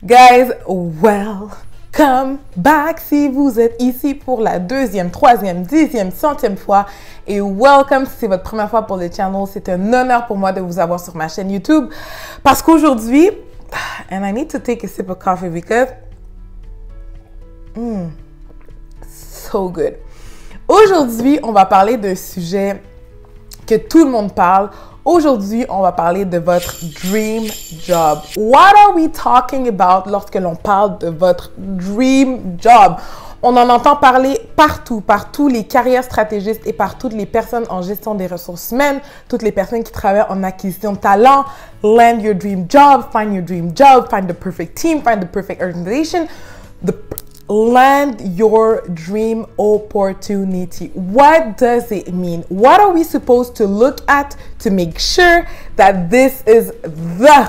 Guys, welcome back si vous êtes ici pour la deuxième, troisième, 10e, 100e fois. Et welcome si c'est votre première fois pour le channel. C'est un honneur pour moi de vous avoir sur ma chaîne YouTube. Parce qu'aujourd'hui, and I need to take a sip of coffee because, so good. Aujourd'hui, on va parler d'un sujet que tout le monde parle. Aujourd'hui, on va parler de votre dream job. What are we talking about lorsque l'on parle de votre dream job? On en entend parler partout, par tous les carrières stratégistes et par toutes les personnes en gestion des ressources humaines, toutes les personnes qui travaillent en acquisition de talent. Land your dream job, find your dream job, find the perfect team, find the perfect organization. Land your dream opportunity. What does it mean? What are we supposed to look at to make sure that this is the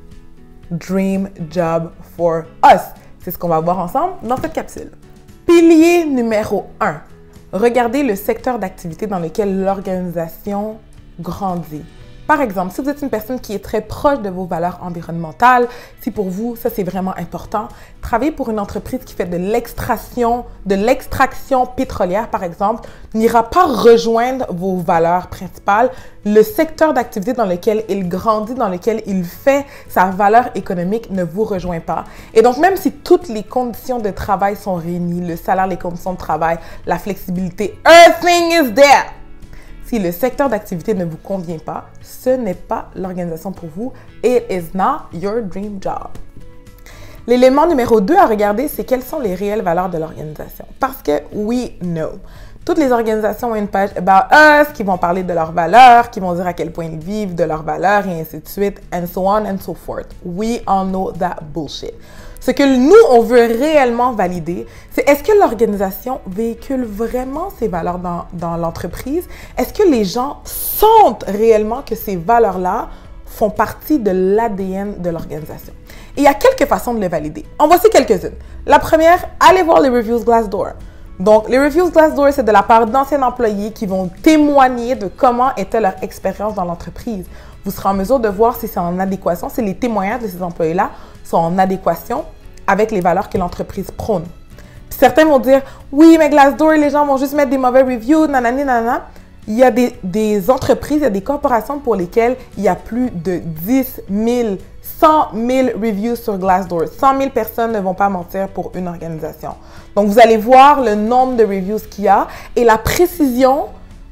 dream job for us? C'est ce qu'on va voir ensemble dans cette capsule. Pilier numéro 1. Regardez le secteur d'activité dans lequel l'organisation grandit. Par exemple, si vous êtes une personne qui est très proche de vos valeurs environnementales, si pour vous, ça c'est vraiment important, travailler pour une entreprise qui fait de l'extraction pétrolière, par exemple, n'ira pas rejoindre vos valeurs principales. Le secteur d'activité dans lequel il grandit, dans lequel il fait sa valeur économique ne vous rejoint pas. Et donc, même si toutes les conditions de travail sont réunies, le salaire, les conditions de travail, la flexibilité, everything is there. Si le secteur d'activité ne vous convient pas, ce n'est pas l'organisation pour vous. It is not your dream job. L'élément numéro 2 à regarder, c'est quelles sont les réelles valeurs de l'organisation. Parce que we know. Toutes les organisations ont une page About Us qui vont parler de leurs valeurs, qui vont dire à quel point ils vivent de leurs valeurs et ainsi de suite, and so on and so forth. We all know that bullshit. Ce que nous, on veut réellement valider, c'est est-ce que l'organisation véhicule vraiment ces valeurs dans l'entreprise? Est-ce que les gens sentent réellement que ces valeurs-là font partie de l'ADN de l'organisation? Et il y a quelques façons de le valider. En voici quelques-unes. La première, allez voir les reviews Glassdoor. Donc, les reviews Glassdoor, c'est de la part d'anciens employés qui vont témoigner de comment était leur expérience dans l'entreprise. Vous serez en mesure de voir si c'est en adéquation, si les témoignages de ces employés-là sont en adéquation avec les valeurs que l'entreprise prône. Puis certains vont dire, oui, mais Glassdoor, les gens vont juste mettre des mauvais reviews, nanani, nanana. Il y a des entreprises, il y a des corporations pour lesquelles il y a plus de 10 000, 100 000 reviews sur Glassdoor. 100 000 personnes ne vont pas mentir pour une organisation. Donc, vous allez voir le nombre de reviews qu'il y a et la précision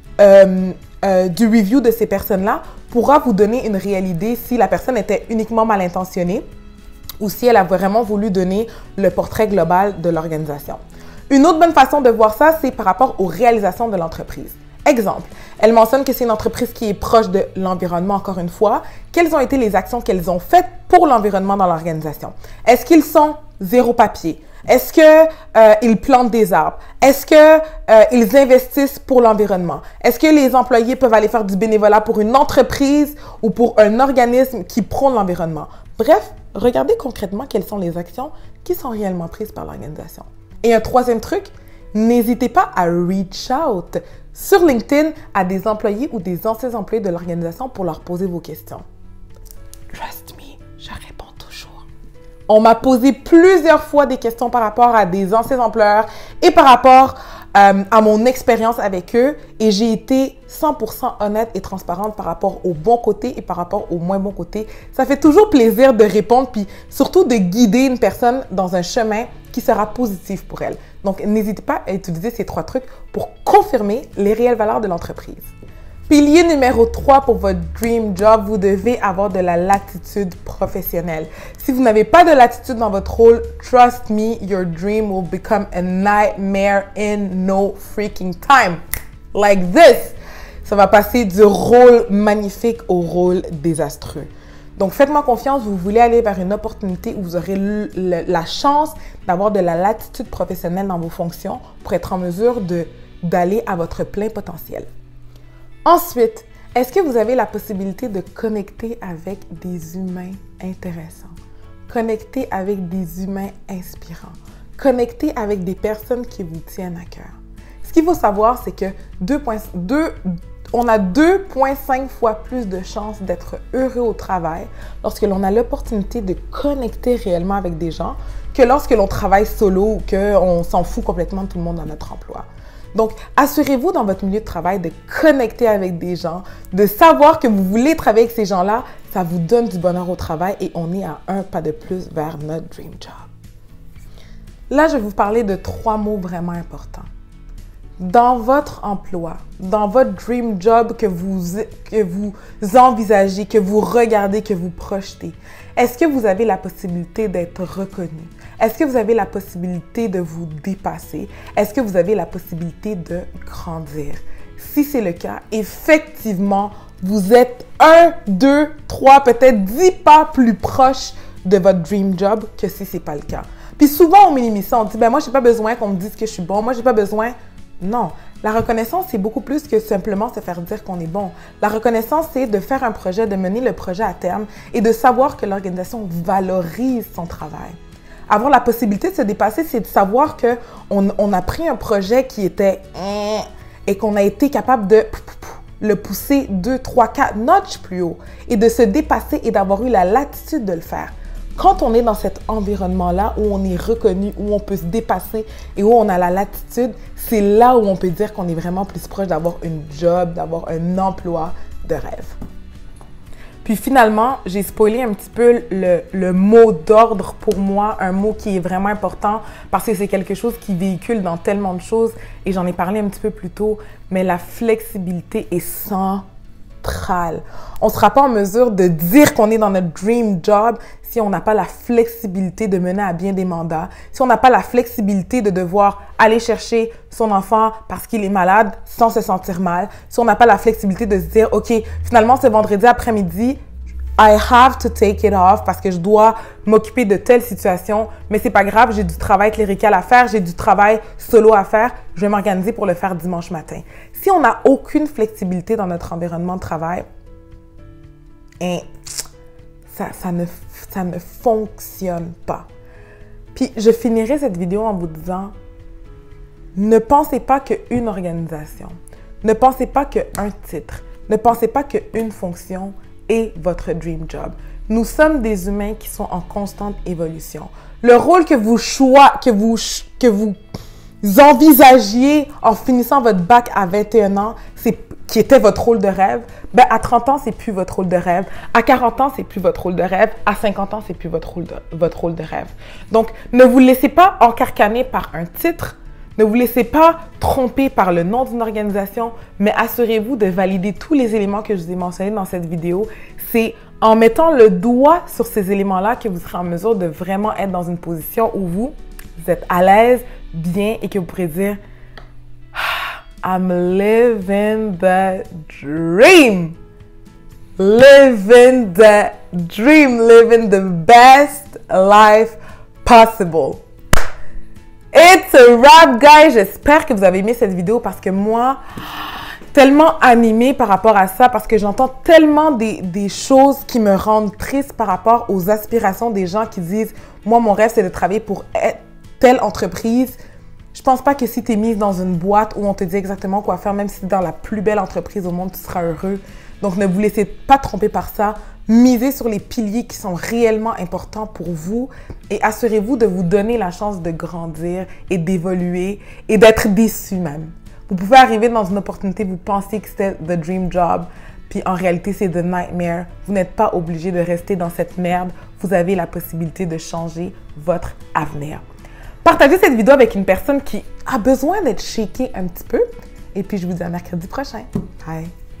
du review de ces personnes-là pourra vous donner une réelle idée si la personne était uniquement mal intentionnée ou si elle a vraiment voulu donner le portrait global de l'organisation. Une autre bonne façon de voir ça, c'est par rapport aux réalisations de l'entreprise. Exemple, elle mentionne que c'est une entreprise qui est proche de l'environnement, encore une fois. Quelles ont été les actions qu'elles ont faites pour l'environnement dans l'organisation? Est-ce qu'ils sont zéro papier? Est-ce qu'ils plantent des arbres? Est-ce qu'ils investissent pour l'environnement? Est-ce que les employés peuvent aller faire du bénévolat pour une entreprise ou pour un organisme qui prône l'environnement? Bref, regardez concrètement quelles sont les actions qui sont réellement prises par l'organisation. Et un troisième truc, n'hésitez pas à reach out sur LinkedIn à des employés ou des anciens employés de l'organisation pour leur poser vos questions. Trust me, je réponds toujours. On m'a posé plusieurs fois des questions par rapport à des anciens employeurs et par rapport à mon expérience avec eux et j'ai été 100% honnête et transparente par rapport au bon côté et par rapport au moins bon côté. Ça fait toujours plaisir de répondre puis surtout de guider une personne dans un chemin qui sera positif pour elle. Donc, n'hésitez pas à utiliser ces 3 trucs pour confirmer les réelles valeurs de l'entreprise. Pilier numéro 3 pour votre dream job, vous devez avoir de la latitude professionnelle. Si vous n'avez pas de latitude dans votre rôle, trust me, your dream will become a nightmare in no freaking time. Like this. Ça va passer du rôle magnifique au rôle désastreux. Donc, faites-moi confiance, vous voulez aller vers une opportunité où vous aurez la chance d'avoir de la latitude professionnelle dans vos fonctions pour être en mesure d'aller à votre plein potentiel. Ensuite, est-ce que vous avez la possibilité de connecter avec des humains intéressants? Connecter avec des humains inspirants? Connecter avec des personnes qui vous tiennent à cœur? Ce qu'il faut savoir, c'est que on a 2,5 fois plus de chances d'être heureux au travail lorsque l'on a l'opportunité de connecter réellement avec des gens que lorsque l'on travaille solo ou qu'on s'en fout complètement de tout le monde dans notre emploi. Donc, assurez-vous dans votre milieu de travail de connecter avec des gens, de savoir que vous voulez travailler avec ces gens-là. Ça vous donne du bonheur au travail et on est à un pas de plus vers notre dream job. Là, je vais vous parler de 3 mots vraiment importants. Dans votre emploi, dans votre dream job que vous envisagez, que vous regardez, que vous projetez, est-ce que vous avez la possibilité d'être reconnu? Est-ce que vous avez la possibilité de vous dépasser? Est-ce que vous avez la possibilité de grandir? Si c'est le cas, effectivement, vous êtes 1, 2, 3, peut-être 10 pas plus proche de votre dream job que si ce n'est pas le cas. Puis souvent, on minimise ça, on dit, ben moi, je n'ai pas besoin qu'on me dise que je suis bon, moi, je n'ai pas besoin... Non, la reconnaissance, c'est beaucoup plus que simplement se faire dire qu'on est bon. La reconnaissance, c'est de faire un projet, de mener le projet à terme et de savoir que l'organisation valorise son travail. Avoir la possibilité de se dépasser, c'est de savoir qu'on a pris un projet qui était et qu'on a été capable de le pousser 2, 3, 4 notches plus haut et de se dépasser et d'avoir eu la latitude de le faire. Quand on est dans cet environnement-là où on est reconnu, où on peut se dépasser et où on a la latitude, c'est là où on peut dire qu'on est vraiment plus proche d'avoir une job, d'avoir un emploi de rêve. Puis finalement, j'ai spoilé un petit peu le mot d'ordre pour moi, un mot qui est vraiment important parce que c'est quelque chose qui véhicule dans tellement de choses et j'en ai parlé un petit peu plus tôt, mais la flexibilité est centrale. On ne sera pas en mesure de dire qu'on est dans notre dream job si on n'a pas la flexibilité de mener à bien des mandats, si on n'a pas la flexibilité de devoir aller chercher son enfant parce qu'il est malade sans se sentir mal, si on n'a pas la flexibilité de se dire, OK, finalement, ce vendredi après-midi, I have to take it off parce que je dois m'occuper de telle situation, mais c'est pas grave, j'ai du travail clérical à faire, j'ai du travail solo à faire, je vais m'organiser pour le faire dimanche matin. Si on n'a aucune flexibilité dans notre environnement de travail, ça ne fonctionne pas. Puis, je finirai cette vidéo en vous disant, ne pensez pas qu'une organisation, ne pensez pas qu'un titre, ne pensez pas qu'une fonction est votre dream job. Nous sommes des humains qui sont en constante évolution. Le rôle que vous envisagiez en finissant votre bac à 21 ans, qui était votre rôle de rêve, ben à 30 ans, c'est plus votre rôle de rêve. À 40 ans, c'est plus votre rôle de rêve. À 50 ans, c'est plus votre rôle de rêve. Donc, ne vous laissez pas encarcaner par un titre. Ne vous laissez pas tromper par le nom d'une organisation, mais assurez-vous de valider tous les éléments que je vous ai mentionnés dans cette vidéo. C'est en mettant le doigt sur ces éléments-là que vous serez en mesure de vraiment être dans une position où vous êtes à l'aise, bien, et que vous pourrez dire I'm living the dream. Living the dream. Living the best life possible. It's a wrap, guys. J'espère que vous avez aimé cette vidéo parce que moi, tellement animée par rapport à ça, parce que j'entends tellement des choses qui me rendent triste par rapport aux aspirations des gens qui disent « Moi, mon rêve, c'est de travailler pour telle entreprise. » Je pense pas que si tu es mise dans une boîte où on te dit exactement quoi faire, même si c'est dans la plus belle entreprise au monde, tu seras heureux. Donc, ne vous laissez pas tromper par ça. Misez sur les piliers qui sont réellement importants pour vous et assurez-vous de vous donner la chance de grandir et d'évoluer et d'être déçu même. Vous pouvez arriver dans une opportunité, vous pensez que c'était the dream job, puis en réalité, c'est the nightmare. Vous n'êtes pas obligé de rester dans cette merde. Vous avez la possibilité de changer votre avenir. Partagez cette vidéo avec une personne qui a besoin d'être shakée un petit peu. Et puis, je vous dis à mercredi prochain. Bye!